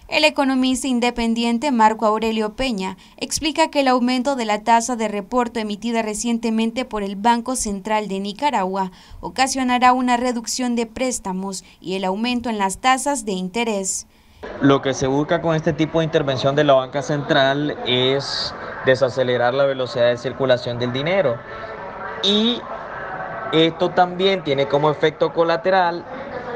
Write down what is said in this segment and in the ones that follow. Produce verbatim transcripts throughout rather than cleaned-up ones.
El economista independiente Marco Aurelio Peña explica que el aumento de la tasa de reporto emitida recientemente por el Banco Central de Nicaragua ocasionará una reducción de préstamos y el aumento en las tasas de interés. Lo que se busca con este tipo de intervención de la banca central es desacelerar la velocidad de circulación del dinero, y esto también tiene como efecto colateral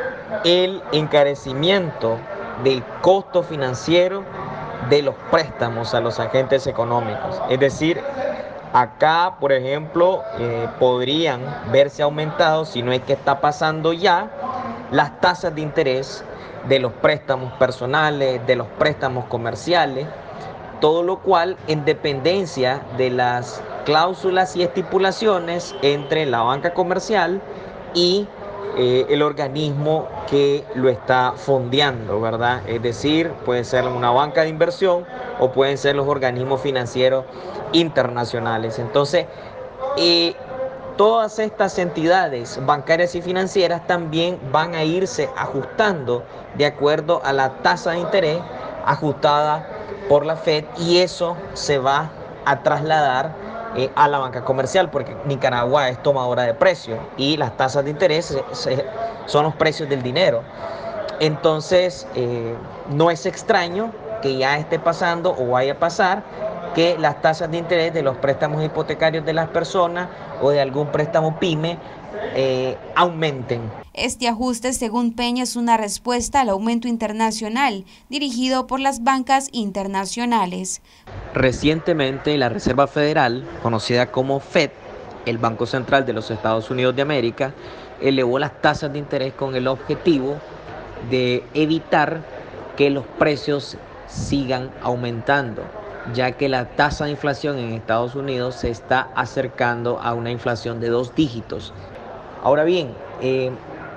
el encarecimiento del costo financiero de los préstamos a los agentes económicos. Es decir, acá, por ejemplo, eh, podrían verse aumentados, si no es que está pasando ya, las tasas de interés de los préstamos personales, de los préstamos comerciales, todo lo cual en dependencia de las cláusulas y estipulaciones entre la banca comercial y eh, el organismo que lo está fondeando, ¿verdad? Es decir, puede ser una banca de inversión o pueden ser los organismos financieros internacionales. Entonces, eh, todas estas entidades bancarias y financieras también van a irse ajustando de acuerdo a la tasa de interés ajustada por la Fed, y eso se va a trasladar eh, a la banca comercial, porque Nicaragua es tomadora de precios y las tasas de interés se, se, son los precios del dinero. Entonces, eh, no es extraño que ya esté pasando o vaya a pasar que las tasas de interés de los préstamos hipotecarios de las personas o de algún préstamo pyme eh, aumenten. Este ajuste, según Peña, es una respuesta al aumento internacional dirigido por las bancas internacionales. Recientemente, la Reserva Federal, conocida como Fed, el Banco Central de los Estados Unidos de América, elevó las tasas de interés con el objetivo de evitar que los precios sigan aumentando, ya que la tasa de inflación en Estados Unidos se está acercando a una inflación de dos dígitos. Ahora bien, eh,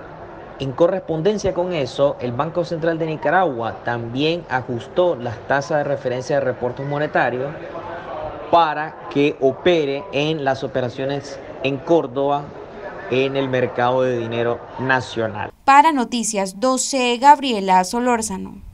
en correspondencia con eso, el Banco Central de Nicaragua también ajustó las tasas de referencia de reportes monetarios para que opere en las operaciones en Córdoba en el mercado de dinero nacional. Para Noticias doce, Gabriela Solórzano.